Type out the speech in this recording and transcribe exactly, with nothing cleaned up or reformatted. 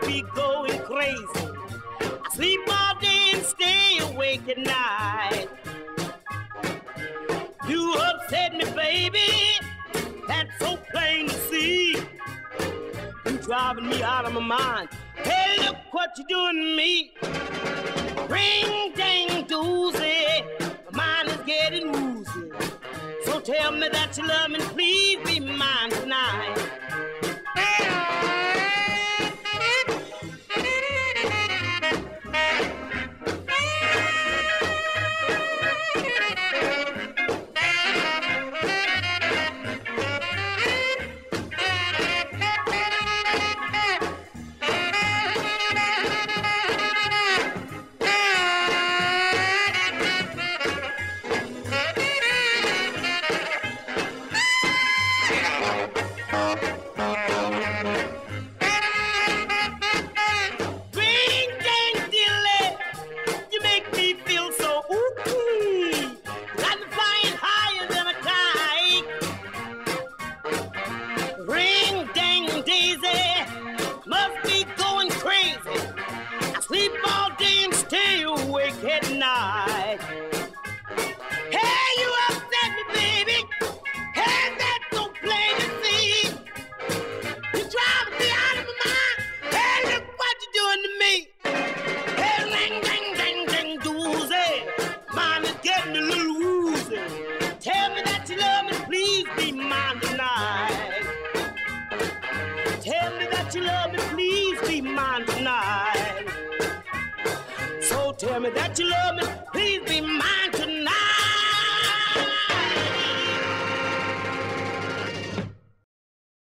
be going crazy. I sleep all day and stay awake at night. You upset me, baby, that's so plain to see. You driving me out of my mind. Hey, look what you doing to me. Ring, dang, doozy, my mind is getting woozy. So tell me that you love me, please be mine tonight. Tell me that you love me, please be mine.